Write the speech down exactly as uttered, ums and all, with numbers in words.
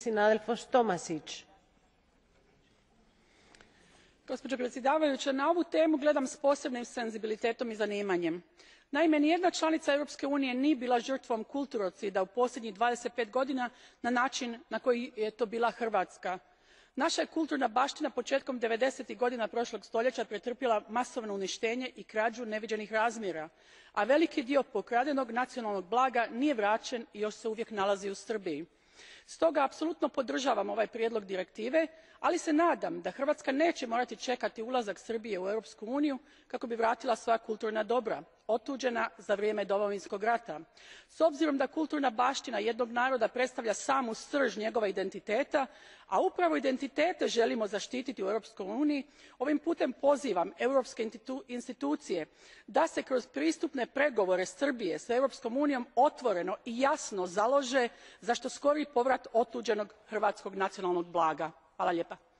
Gospođo predsjedavajuća, na ovu temu gledam s posebnim senzibilitetom i zanimanjem. Naime, nijedna članica Europske unije nije bila žrtvom kulturocida u posljednjih dvadeset pet godina na način na koji je to bila Hrvatska. Naša je kulturna baština početkom devedesetih godina prošlog stoljeća pretrpjela masovno uništenje i krađu neviđenih razmjera, a veliki dio pokradenog nacionalnog blaga nije vraćen i još se uvijek nalazi u Srbiji. Stoga apsolutno podržavam ovaj prijedlog direktive, ali se nadam da Hrvatska neće morati čekati ulazak Srbije u Europsku uniju kako bi vratila svoja kulturna dobra, otuđena za vrijeme Domovinskog rata. S obzirom da kulturna baština jednog naroda predstavlja samu srž njegova identiteta, a upravo identitete želimo zaštititi u Europskoj uniji, ovim putem pozivam europske institucije da se kroz pristupne pregovore Srbije s Europskom unijom otvoreno i jasno založe za što skoriji povrat otuđenog hrvatskog nacionalnog blaga. Hvala lijepa.